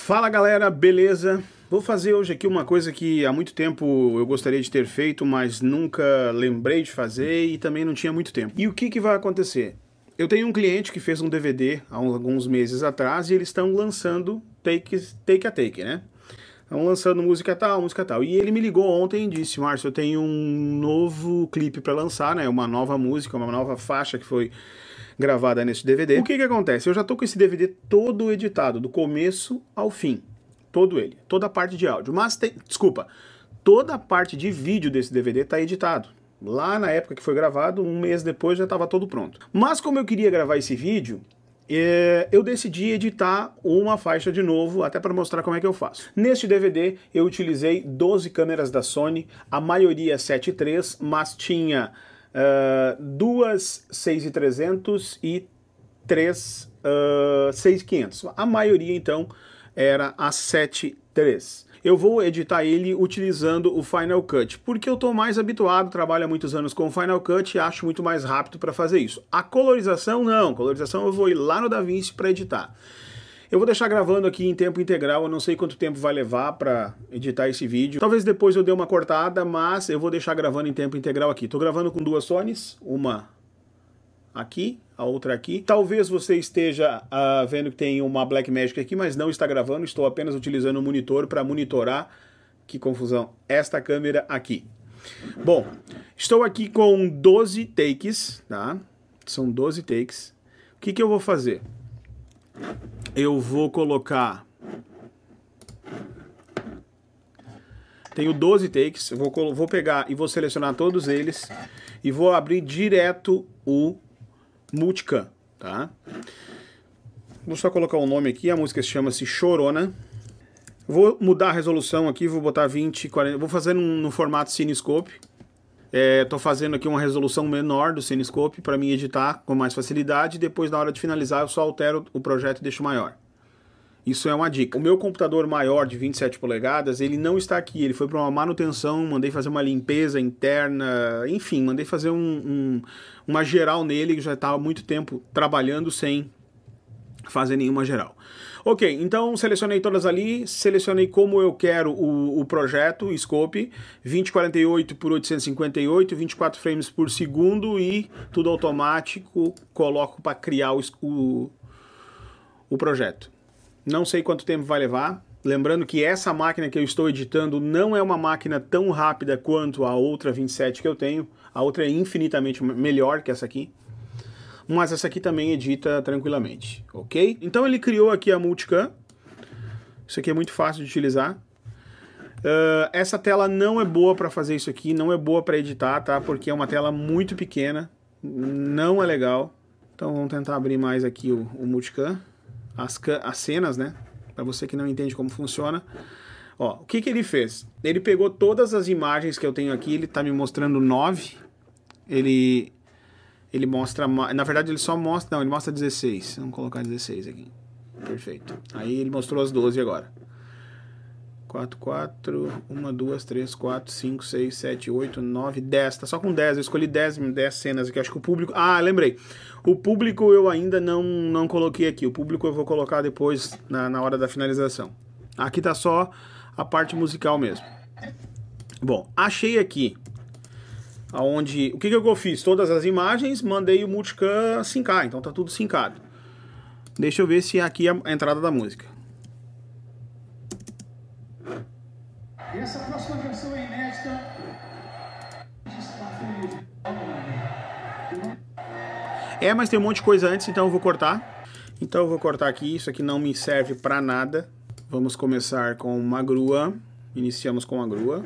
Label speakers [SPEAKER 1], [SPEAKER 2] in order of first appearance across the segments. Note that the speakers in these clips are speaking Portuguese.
[SPEAKER 1] Fala galera, beleza? Vou fazer hoje aqui uma coisa que há muito tempo eu gostaria de ter feito, mas nunca lembrei de fazer e também não tinha muito tempo. E o que vai acontecer? Eu tenho um cliente que fez um DVD há alguns meses atrás e eles estão lançando take a take, né? Estão lançando música tal. E ele me ligou ontem e disse: Márcio, eu tenho um novo clipe para lançar, né? Uma nova música, uma nova faixa que foi gravada nesse DVD. O que acontece? Eu já tô com esse DVD todo editado, do começo ao fim. Todo ele. Toda a parte de áudio. Mas tem... Desculpa. Toda a parte de vídeo desse DVD tá editado. Lá na época que foi gravado, um mês depois já estava todo pronto. Mas como eu queria gravar esse vídeo, eu decidi editar uma faixa de novo, até para mostrar como é que eu faço. Neste DVD eu utilizei 12 câmeras da Sony, a maioria 7.3, mas tinha duas 6.300 e três 6.500. A maioria então era a 7.3. Eu vou editar ele utilizando o Final Cut, porque eu estou mais habituado, trabalho há muitos anos com o Final Cut e acho muito mais rápido para fazer isso. A colorização não, colorização eu vou ir lá no DaVinci para editar. Eu vou deixar gravando aqui em tempo integral, eu não sei quanto tempo vai levar para editar esse vídeo. Talvez depois eu dê uma cortada, mas eu vou deixar gravando em tempo integral aqui. Estou gravando com duas Sonys, uma aqui, a outra aqui. Talvez você esteja vendo que tem uma Blackmagic aqui, mas não está gravando, estou apenas utilizando o monitor para monitorar, que confusão, esta câmera aqui. Bom, estou aqui com 12 takes, tá? São 12 takes. O que eu vou fazer? Eu vou colocar... Tenho 12 takes, eu vou pegar e vou selecionar todos eles e vou abrir direto o Multicam, tá? Vou só colocar o nome aqui, a música chama-se Chorona. Vou mudar a resolução aqui, vou botar 20, 40, vou fazer no formato Cinescope. Tô fazendo aqui uma resolução menor do Cinescope para mim editar com mais facilidade. Depois, na hora de finalizar, eu só altero o projeto e deixo maior. Isso é uma dica. O meu computador maior de 27 polegadas, ele não está aqui. Ele foi para uma manutenção, mandei fazer uma limpeza interna, enfim, mandei fazer uma geral nele, que já estava há muito tempo trabalhando sem fazer nenhuma geral. Ok, então selecionei todas ali, selecionei como eu quero o projeto, o scope, 2048 por 858, 24 frames por segundo e tudo automático, coloco para criar o projeto. Não sei quanto tempo vai levar, lembrando que essa máquina que eu estou editando não é uma máquina tão rápida quanto a outra 27 que eu tenho, a outra é infinitamente melhor que essa aqui. Mas essa aqui também edita tranquilamente, ok? Então ele criou aqui a Multicam. Isso aqui é muito fácil de utilizar. Essa tela não é boa para fazer isso aqui, não é boa para editar, tá? Porque é uma tela muito pequena, não é legal. Então vamos tentar abrir mais aqui o Multicam. As cenas, né? Para você que não entende como funciona. Ó, o que ele fez? Ele pegou todas as imagens que eu tenho aqui, ele tá me mostrando 9. Ele mostra... Na verdade, ele só mostra... Não, ele mostra 16. Vamos colocar 16 aqui. Perfeito. Aí ele mostrou as 12 agora. 4, 1, 2, 3, 4, 5, 6, 7, 8, 9, 10. Tá só com 10. Eu escolhi 10 cenas aqui. Acho que o público... Ah, lembrei. O público eu ainda não coloquei aqui. O público eu vou colocar depois na hora da finalização. Aqui tá só a parte musical mesmo. Bom, achei aqui aonde... O que eu fiz? Todas as imagens, mandei o Multicam sincar. Então tá tudo sincado. Deixa eu ver se aqui é a entrada da música.
[SPEAKER 2] E essa próxima versão é inédita.
[SPEAKER 1] Mas tem um monte de coisa antes, então eu vou cortar. Então eu vou cortar aqui, isso aqui não me serve pra nada. Vamos começar com uma grua. Iniciamos com a grua.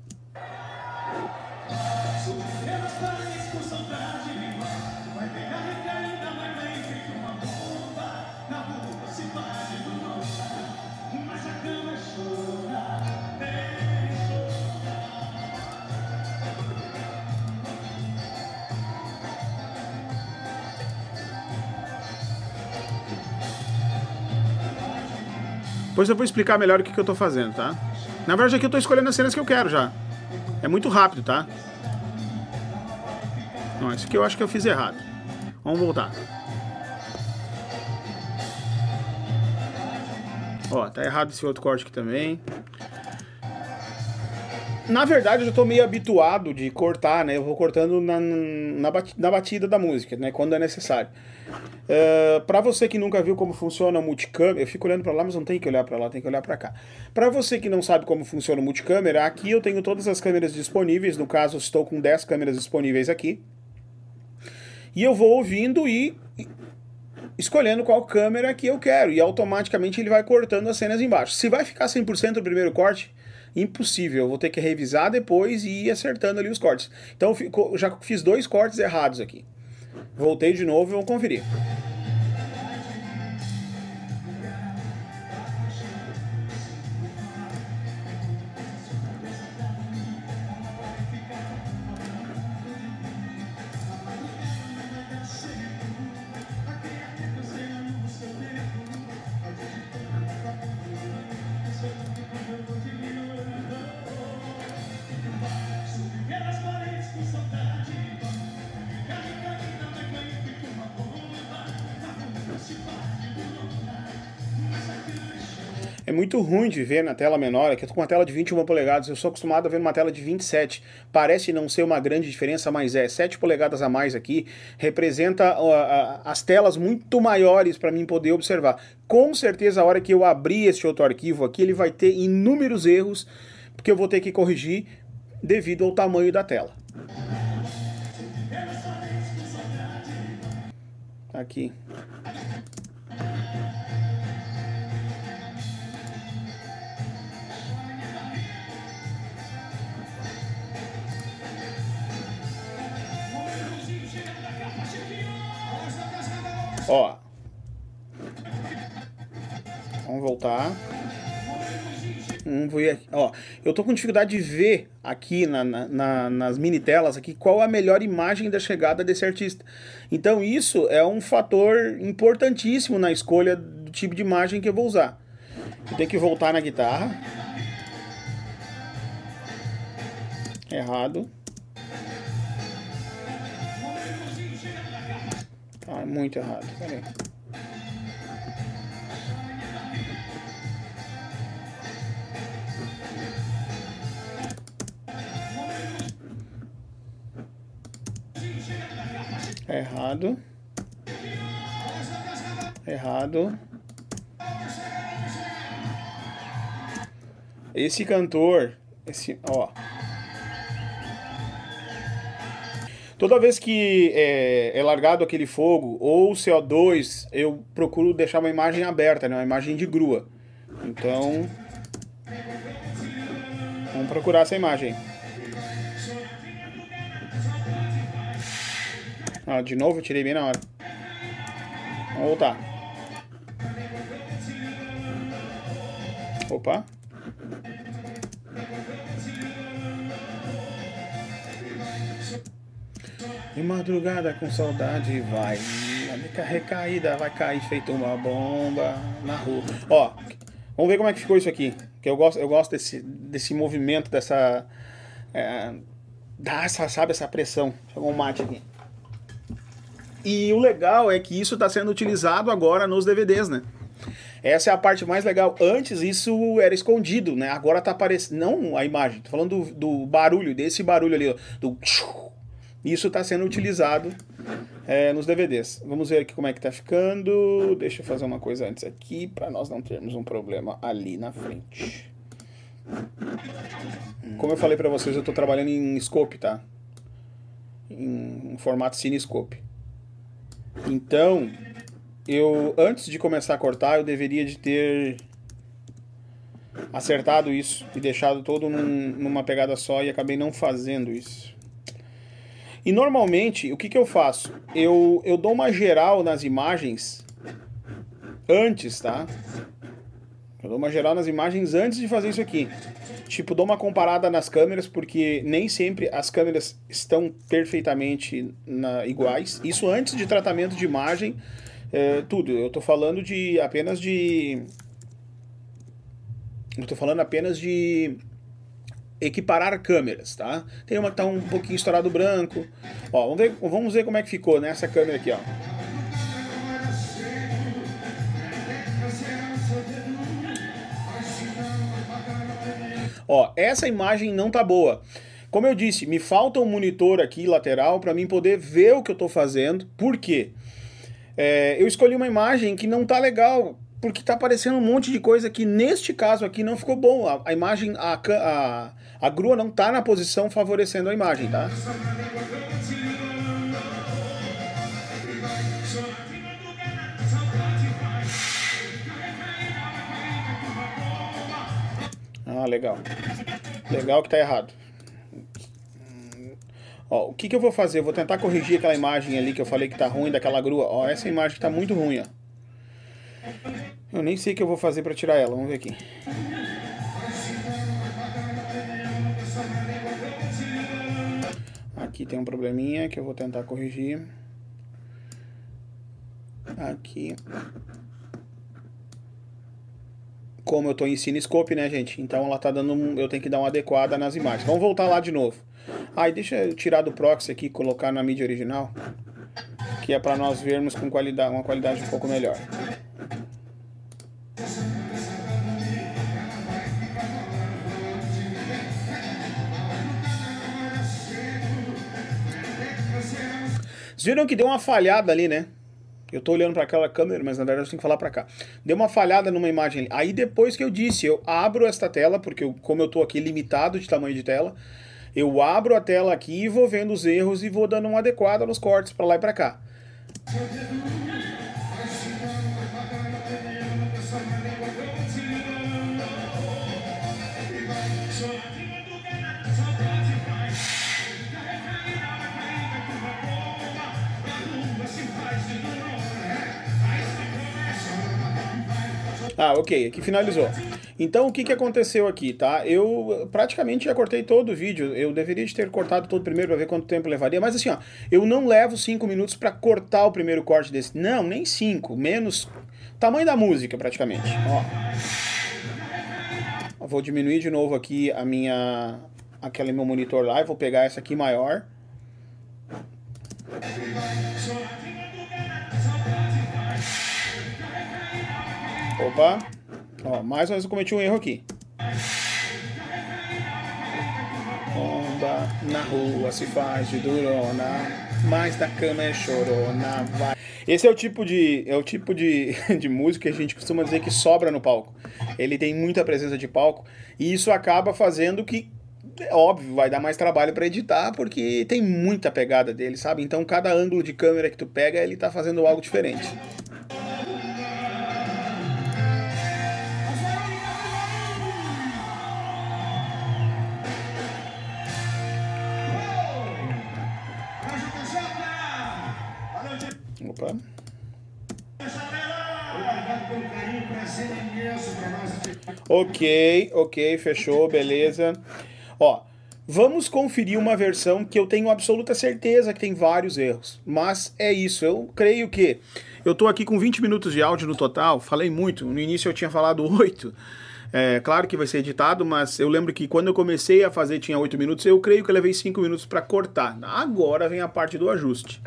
[SPEAKER 1] Depois eu vou explicar melhor o que eu tô fazendo, tá? Na verdade aqui eu tô escolhendo as cenas que eu quero já. É muito rápido, tá? Não, isso aqui eu acho que eu fiz errado. Vamos voltar. Ó, tá errado esse outro corte aqui também. Na verdade, eu já tô meio habituado de cortar, né? Eu vou cortando na batida da música, né? Quando é necessário. Para você que nunca viu como funciona o multicâmera, eu fico olhando para lá, mas não tem que olhar para lá, tem que olhar para cá. Para você que não sabe como funciona o multicâmera, aqui eu tenho todas as câmeras disponíveis, no caso estou com 10 câmeras disponíveis aqui. E eu vou ouvindo e escolhendo qual câmera que eu quero, e automaticamente ele vai cortando as cenas embaixo. Se vai ficar 100% no primeiro corte, impossível, eu vou ter que revisar depois e ir acertando ali os cortes. Então eu já fiz 2 cortes errados aqui. Voltei de novo e vamos conferir. É muito ruim de ver na tela menor, aqui eu tô com uma tela de 21 polegadas, eu sou acostumado a ver numa tela de 27. Parece não ser uma grande diferença, mas é 7 polegadas a mais aqui, representa as telas muito maiores para mim poder observar. Com certeza a hora que eu abrir esse outro arquivo aqui, ele vai ter inúmeros erros, porque eu vou ter que corrigir devido ao tamanho da tela. Aqui. Ó, vamos voltar. Vamos ver aqui. Ó, eu tô com dificuldade de ver aqui nas mini telas aqui qual a melhor imagem da chegada desse artista. Então isso é um fator importantíssimo na escolha do tipo de imagem que eu vou usar. Eu tenho que voltar na guitarra. Errado. Ah, muito errado. Pera aí. Errado. Errado. Esse cantor, ó. Toda vez que é largado aquele fogo ou CO2, eu procuro deixar uma imagem aberta, né? Uma imagem de grua. Então, vamos procurar essa imagem. Ah, de novo eu tirei bem na hora. Vamos voltar. Opa. De madrugada com saudade vai. A recaída vai cair feito uma bomba na rua. Ó, vamos ver como é que ficou isso aqui. Que eu gosto desse movimento, dessa... dá essa pressão. Chegou um mate aqui. E o legal é que isso está sendo utilizado agora nos DVDs, né? Essa é a parte mais legal. Antes isso era escondido, né? Agora tá aparecendo... Não a imagem, tô falando do barulho, desse barulho ali, ó, do... Isso está sendo utilizado nos DVDs. Vamos ver aqui como é que tá ficando. Deixa eu fazer uma coisa antes aqui, para nós não termos um problema ali na frente. Como eu falei para vocês, eu estou trabalhando em scope, tá? Em formato cinescope. Então, antes de começar a cortar, eu deveria de ter acertado isso e deixado todo numa pegada só, e acabei não fazendo isso. E normalmente, o que eu faço? Eu dou uma geral nas imagens antes, tá? Eu dou uma geral nas imagens antes de fazer isso aqui. Tipo, dou uma comparada nas câmeras, porque nem sempre as câmeras estão perfeitamente iguais. Isso antes de tratamento de imagem, tudo. Eu tô falando apenas de equiparar câmeras, tá? Tem uma que tá um pouquinho estourado branco. Ó, vamos ver como é que ficou nessa câmera aqui, ó. Ó, essa imagem não tá boa. Como eu disse, me falta um monitor aqui lateral para mim poder ver o que eu tô fazendo. Por quê? Eu escolhi uma imagem que não tá legal, porque tá aparecendo um monte de coisa que neste caso aqui não ficou bom. A imagem, a grua não tá na posição favorecendo a imagem, tá? Ah, legal. Legal que tá errado. Ó, o que eu vou fazer? Eu vou tentar corrigir aquela imagem ali que eu falei que tá ruim daquela grua. Ó, essa imagem tá muito ruim, ó. Eu nem sei o que eu vou fazer pra tirar ela. Vamos ver aqui. Aqui tem um probleminha que eu vou tentar corrigir. Aqui. Como eu tô em Cinescope, né, gente? Então ela tá dando. Eu tenho que dar uma adequada nas imagens. Vamos voltar lá de novo. Aí deixa eu tirar do proxy aqui e colocar na mídia original, que é para nós vermos com uma qualidade um pouco melhor. Vocês viram que deu uma falhada ali, né? Eu tô olhando para aquela câmera, mas na verdade eu tenho que falar para cá. Deu uma falhada numa imagem ali. Aí depois que eu disse, eu abro esta tela, porque como eu tô aqui limitado de tamanho de tela, eu abro a tela aqui e vou vendo os erros e vou dando uma adequada nos cortes para lá e para cá. Ah, ok, aqui finalizou. Então o que aconteceu aqui, tá? Eu praticamente já cortei todo o vídeo. Eu deveria ter cortado todo primeiro para ver quanto tempo levaria. Mas assim, ó, eu não levo 5 minutos para cortar o primeiro corte desse. Não, nem 5, menos tamanho da música praticamente. Ó. Eu vou diminuir de novo aqui aquele meu monitor lá. Eu vou pegar essa aqui maior. Opa, ó, mais uma vez eu cometi um erro aqui. Onda na rua se faz de durona, mas da cama é chorona, vai. Esse é o tipo de de música que a gente costuma dizer que sobra no palco. Ele tem muita presença de palco e isso acaba fazendo que, óbvio, vai dar mais trabalho para editar porque tem muita pegada dele, sabe? Então cada ângulo de câmera que tu pega, ele tá fazendo algo diferente. Opa. Ok, fechou, beleza. Ó, vamos conferir uma versão que eu tenho absoluta certeza que tem vários erros. Mas é isso, eu creio que... Eu tô aqui com 20 minutos de áudio no total, falei muito, no início eu tinha falado 8. Claro que vai ser editado, mas eu lembro que quando eu comecei a fazer tinha 8 minutos, eu creio que eu levei 5 minutos para cortar. Agora vem a parte do ajuste.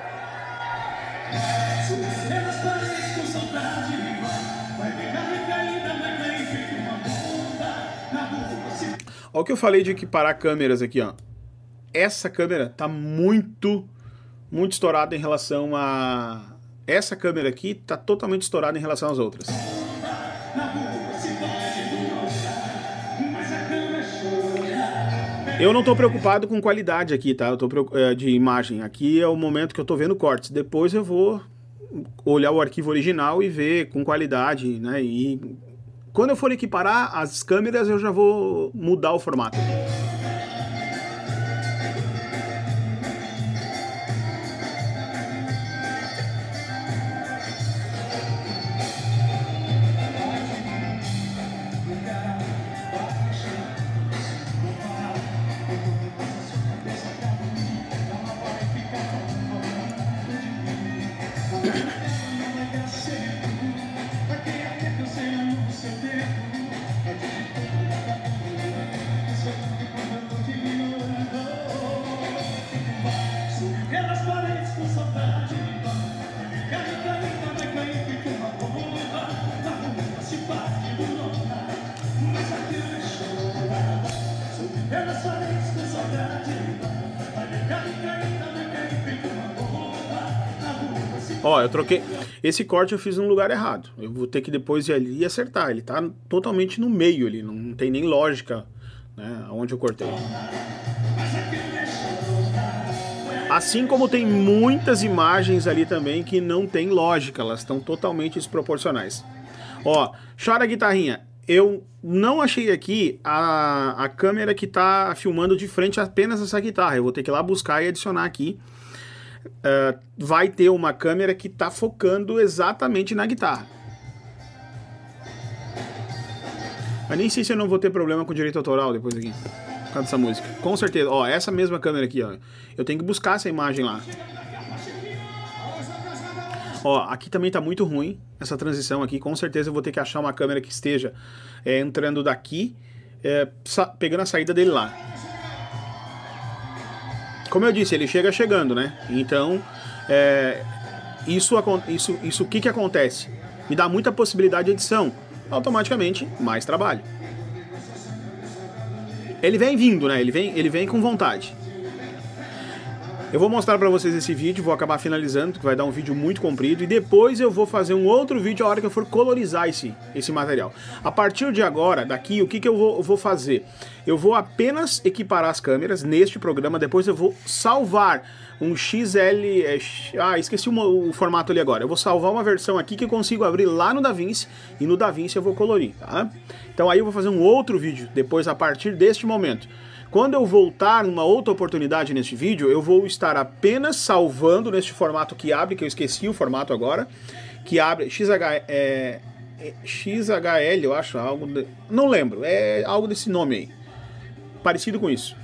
[SPEAKER 1] Olha o que eu falei de equiparar câmeras aqui, ó. Essa câmera tá muito estourada em relação a... Essa câmera aqui tá totalmente estourada em relação às outras. Eu não tô preocupado com qualidade aqui, tá? Eu tô de imagem. Aqui é o momento que eu tô vendo cortes. Depois eu vou olhar o arquivo original e ver com qualidade, né? E quando eu for equiparar as câmeras, eu já vou mudar o formato. Ó, eu troquei. Esse corte eu fiz no lugar errado. Eu vou ter que depois ir ali e acertar. Ele tá totalmente no meio ali, não tem nem lógica, né, onde eu cortei. Assim como tem muitas imagens ali também que não tem lógica, elas estão totalmente desproporcionais. Ó, chora guitarrinha. Eu não achei aqui a câmera que tá filmando de frente apenas essa guitarra. Eu vou ter que ir lá buscar e adicionar aqui. Vai ter uma câmera que tá focando exatamente na guitarra. Mas nem sei se eu não vou ter problema com direito autoral depois aqui, por causa dessa música. Com certeza. Ó, essa mesma câmera aqui, ó. Eu tenho que buscar essa imagem lá. Ó, aqui também tá muito ruim essa transição aqui. Com certeza eu vou ter que achar uma câmera que esteja entrando daqui, pegando a saída dele lá. Como eu disse, ele chega chegando, né? Então, isso o que acontece? Me dá muita possibilidade de edição. Automaticamente, mais trabalho. Ele vem vindo, né? Ele vem com vontade. Eu vou mostrar pra vocês esse vídeo, vou acabar finalizando, que vai dar um vídeo muito comprido, e depois eu vou fazer um outro vídeo a hora que eu for colorizar esse material. A partir de agora, daqui, o que eu vou fazer? Eu vou apenas equiparar as câmeras neste programa, depois eu vou salvar um XL... esqueci o formato ali agora. Eu vou salvar uma versão aqui que eu consigo abrir lá no DaVinci, e no DaVinci eu vou colorir, tá? Então aí eu vou fazer um outro vídeo, depois a partir deste momento. Quando eu voltar numa outra oportunidade neste vídeo, eu vou estar apenas salvando neste formato que abre, que eu esqueci o formato agora, que abre XHL, eu acho, não lembro, é algo desse nome aí, parecido com isso.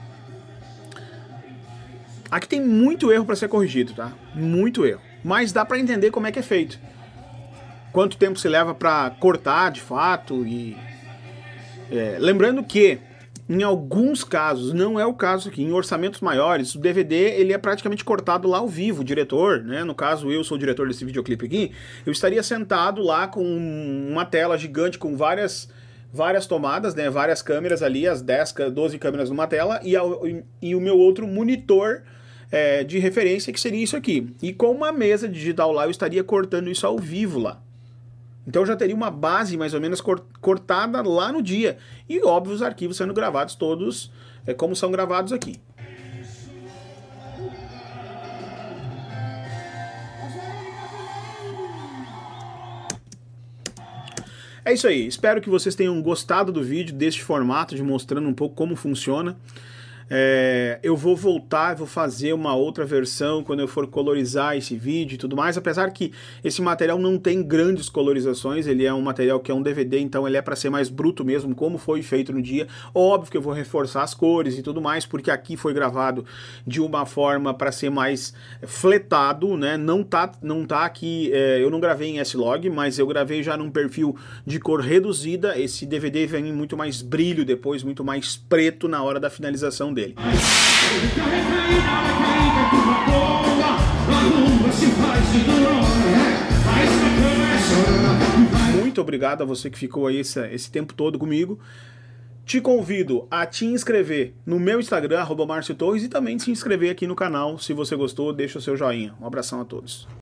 [SPEAKER 1] Aqui tem muito erro para ser corrigido, tá? Muito erro, mas dá para entender como é que é feito. Quanto tempo se leva para cortar de fato e... lembrando que em alguns casos, não é o caso aqui, em orçamentos maiores, o DVD ele é praticamente cortado lá ao vivo, o diretor, né? No caso, eu sou o diretor desse videoclipe aqui, eu estaria sentado lá com uma tela gigante com várias tomadas, né? Várias câmeras ali, as 10, 12 câmeras numa tela, e o meu outro monitor de referência, que seria isso aqui. E com uma mesa digital lá, eu estaria cortando isso ao vivo lá. Então eu já teria uma base mais ou menos cortada lá no dia. E óbvio, os arquivos sendo gravados todos como são gravados aqui. É isso aí, espero que vocês tenham gostado do vídeo, deste formato, de mostrando um pouco como funciona. Eu vou voltar, vou fazer uma outra versão quando eu for colorizar esse vídeo e tudo mais, apesar que esse material não tem grandes colorizações, ele é um material que é um DVD, então ele é para ser mais bruto mesmo, como foi feito no dia. Óbvio que eu vou reforçar as cores e tudo mais, porque aqui foi gravado de uma forma para ser mais fletado, né? Não tá aqui, eu não gravei em S-Log, mas eu gravei já num perfil de cor reduzida. Esse DVD vem muito mais brilho depois, muito mais preto na hora da finalização dele. Muito obrigado a você que ficou aí esse tempo todo comigo. Te convido a te inscrever no meu Instagram, @MárcioTorres, e também se inscrever aqui no canal. Se você gostou, deixa o seu joinha. Um abração a todos.